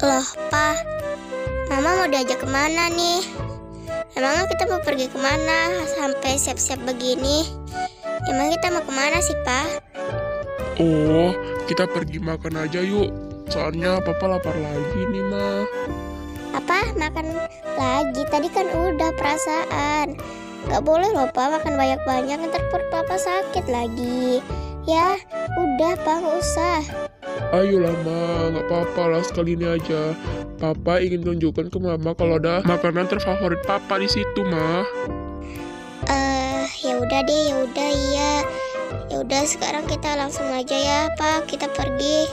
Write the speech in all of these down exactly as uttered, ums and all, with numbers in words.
Loh, Pa, Mama mau diajak kemana nih? Emangnya kita mau pergi kemana sampai siap-siap begini? Emang kita mau kemana sih, Pa? Oh, kita pergi makan aja yuk. Soalnya papa lapar lagi nih, Ma. Apa? Makan lagi? Tadi kan udah perasaan. Gak boleh loh, Pa, makan banyak-banyak. Ntar perut Papa sakit lagi. Ya, udah, Pa, gak usah. Ayolah, Ma. Gak apa-apa lah, sekali ini aja. Papa ingin tunjukkan ke Mama kalau ada makanan terfavorit Papa di situ, Ma. Eh, ya udah deh, ya udah iya. Ya udah, sekarang kita langsung aja ya, Pa. Kita pergi.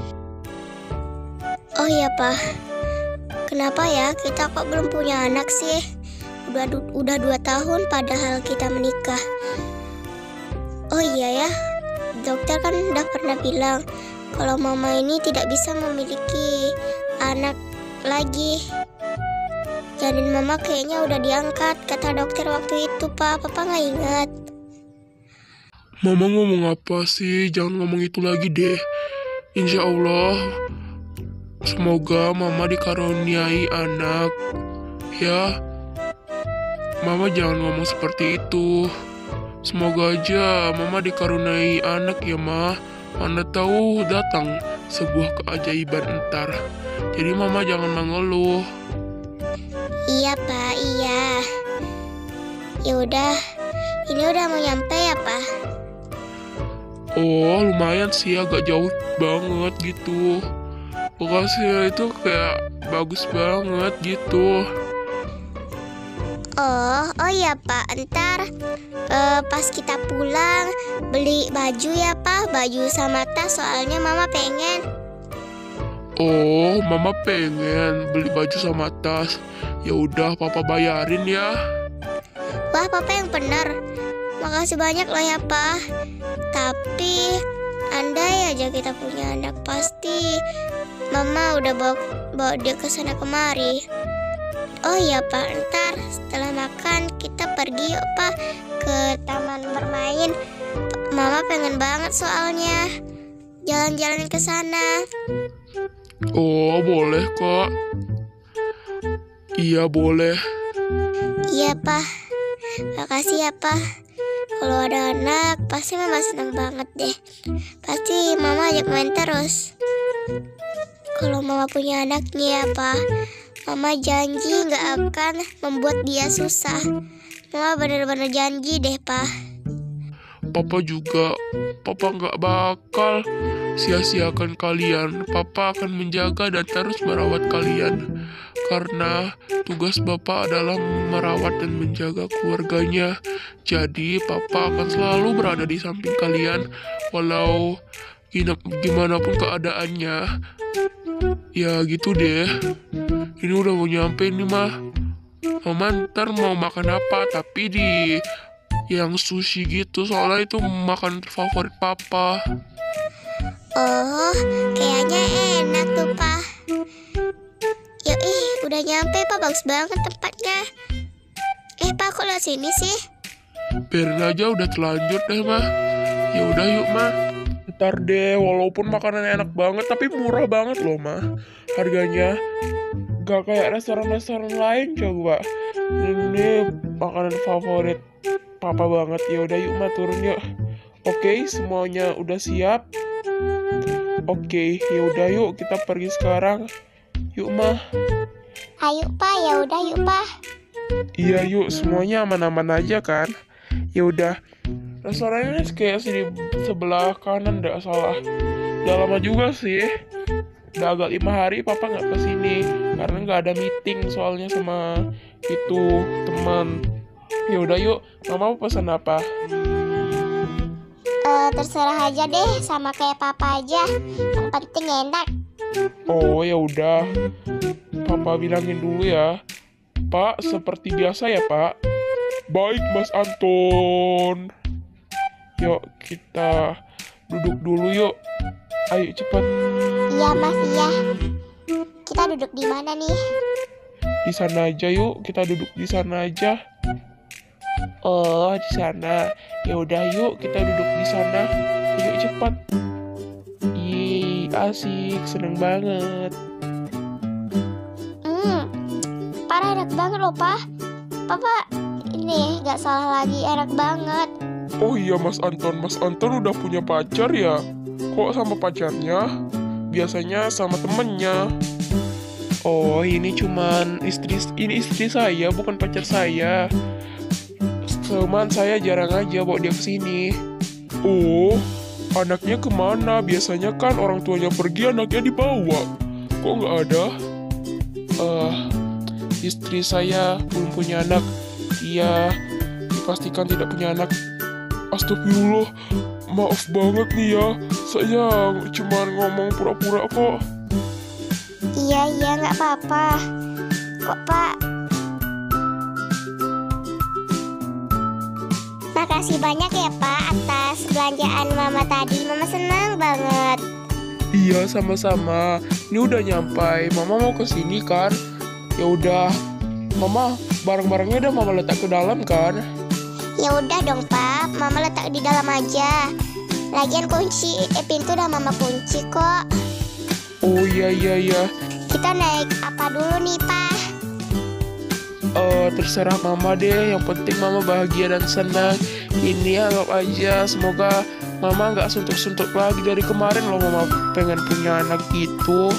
Oh iya, Pa. Kenapa ya kita kok belum punya anak sih? Udah du- udah dua tahun padahal kita menikah. Oh iya ya, dokter kan udah pernah bilang kalau Mama ini tidak bisa memiliki anak lagi. Janin Mama kayaknya udah diangkat, kata dokter waktu itu, Pak. Papa nggak ingat. Mama ngomong apa sih? Jangan ngomong itu lagi deh. Insya Allah, semoga Mama dikaruniai anak. Ya, Mama jangan ngomong seperti itu. Semoga aja Mama dikaruniai anak ya, Ma. Mana tahu datang sebuah keajaiban entar. Jadi Mama jangan mengeluh. Iya, Pak, iya. Ya udah, ini udah mau nyampe ya, Pak? Oh, lumayan sih, agak jauh banget gitu. Lokasinya itu kayak bagus banget gitu. Oh, oh iya, Pak. Ntar eh, pas kita pulang beli baju ya, Pak. Baju sama tas, soalnya Mama pengen. Oh, Mama pengen beli baju sama tas. Ya udah, Papa bayarin ya. Wah, Papa yang bener. Makasih banyak loh ya, Pak. Tapi andai aja kita punya anak, pasti Mama udah bawa, bawa dia ke sana kemari. Oh iya, Pak, ntar setelah makan kita pergi yuk, Pak, ke taman bermain. Mama pengen banget soalnya jalan-jalan ke sana. Oh, boleh kok. Iya, boleh. Iya, Pak. Makasih ya, Pak. Kalau ada anak, pasti Mama senang banget deh. Pasti Mama ajak main terus. Kalau Mama punya anak nih ya, Pak, Mama janji gak akan membuat dia susah. Mama bener-bener janji deh, Pak. Papa juga. Papa nggak bakal sia-siakan kalian. Papa akan menjaga dan terus merawat kalian. Karena tugas Bapak adalah merawat dan menjaga keluarganya. Jadi Papa akan selalu berada di samping kalian. Walau gimana pun keadaannya. Ya gitu deh. Ini udah mau nyampe nih, Mah. Mama ntar mau makan apa, tapi di yang sushi gitu, soalnya itu makan favorit Papa. Oh, kayaknya enak tuh, Pak. Yuk, ih, udah nyampe, Pak. Bagus banget tempatnya. Eh, Pak, kok lewat sini sih? Biarin aja, udah terlanjur deh, Mah. Ya udah yuk, Mah. Ntar deh, walaupun makanan enak banget, tapi murah banget loh, Mah. Harganya gak kayak restoran-restoran lain coba. Ini makanan favorit Papa banget. Ya udah yuk, Mah, turun yuk. Oke, semuanya udah siap. Oke, ya udah yuk kita pergi sekarang. Yuk, Mah. Ayo, Pak. Ya udah, yuk, Pak. Iya, yuk, semuanya aman-aman aja kan? Ya udah. Restorannya kayak sini sebelah kanan, nggak salah. Udah lama juga sih. Udah agak lima hari Papa nggak kesini karena nggak ada meeting soalnya sama itu teman. Ya udah yuk, Mama mau pesan apa? Eh, terserah aja deh, sama kayak Papa aja. Yang penting enak. Oh ya udah, Papa bilangin dulu ya. Pak, seperti biasa ya, Pak. Baik, Mas Anton. Yuk, kita duduk dulu yuk. Ayo cepat. Iya, Mas, iya. Kita duduk di mana nih? Di sana aja yuk, kita duduk di sana aja. Oh, di sana. Ya udah yuk, kita duduk di sana. Ayo cepat. Ih, asik, seneng banget. enak banget loh, Pak. Papa, ini gak salah lagi, enak banget. Oh iya Mas Anton, Mas Anton udah punya pacar ya? Kok sama pacarnya? Biasanya sama temennya. Oh, ini cuman istri ini istri saya, bukan pacar saya. Cuman saya jarang aja bawa dia ke sini. Oh, anaknya kemana? Biasanya kan orang tuanya pergi, anaknya dibawa. Kok nggak ada? Eh, uh, istri saya belum punya anak. Dia dipastikan tidak punya anak. Astagfirullah, maaf banget nih ya. Saya cuma ngomong pura-pura kok. Iya, iya, nggak apa-apa. Kok, Pak? Makasih banyak ya, Pak, atas belanjaan Mama tadi. Mama senang banget. Iya, sama-sama. Ini udah nyampai. Mama mau ke sini kan? Ya udah. Mama, barang-barangnya udah Mama letak ke dalam kan? Ya udah dong, Pak. Mama letak di dalam aja. Lagian kunci eh, pintu udah Mama kunci kok. Oh iya iya iya. Kita naik apa dulu nih, Pak? Uh, terserah Mama deh. Yang penting Mama bahagia dan senang. Ini anggap aja. Semoga Mama nggak suntuk-suntuk lagi. Dari kemarin loh Mama pengen punya anak gitu.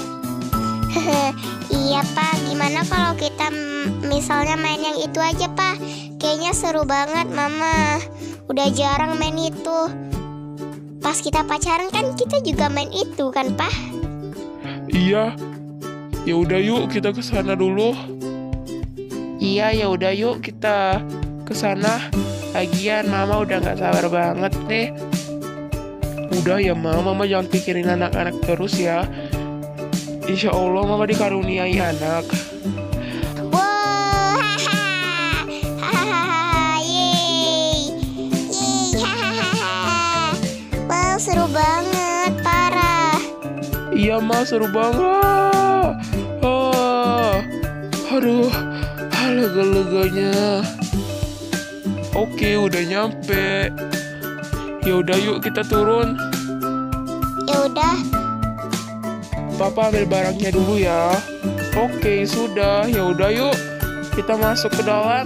Iya, Pak. Gimana kalau kita misalnya main yang itu aja, Pak? Kayaknya seru banget, Mama. Udah jarang main itu. Pas kita pacaran kan kita juga main itu kan, Pak? Iya. Ya udah yuk kita ke sana dulu. Iya, ya udah yuk kita ke sana. Lagian Mama udah nggak sabar banget nih. Udah ya Mama, Mama jangan pikirin anak-anak terus ya. Insya Allah Mama dikaruniai anak. Wow, haha, hahaha, yeay, yeay, hahaha. Wow, seru banget, parah. Iya Ma, seru banget. Ah, aduh, lega-leganya. Oke, udah nyampe. Ya udah yuk kita turun. Ya udah. Papa ambil barangnya dulu ya. Oke, sudah. Ya udah yuk. Kita masuk ke dalam.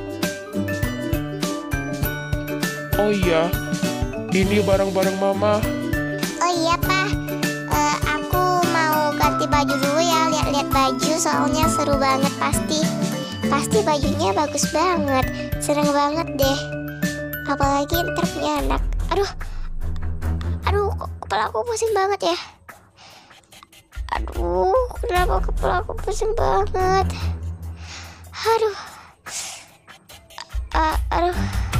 Oh iya. Ini barang-barang Mama. Oh iya, Pak. Uh, aku mau ganti baju dulu ya. Lihat-lihat baju soalnya seru banget pasti. Pasti bajunya bagus banget. Seneng banget deh. Apalagi ntar punya anak. Aduh. Aduh, kok kepala aku pusing banget ya. Aduh, kenapa kepala aku pusing banget? Aduh, uh, aduh.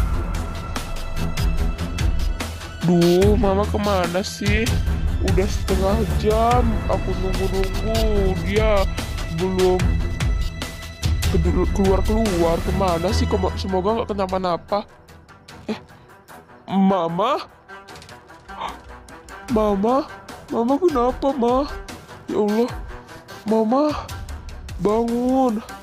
Duh, Mama kemana sih? Udah setengah jam aku nunggu-nunggu. Dia belum keluar-keluar. Kemana sih? Semoga nggak kenapa-napa. Eh, Mama? Mama? Mama kenapa, Ma? Ya Allah, Mama, bangun.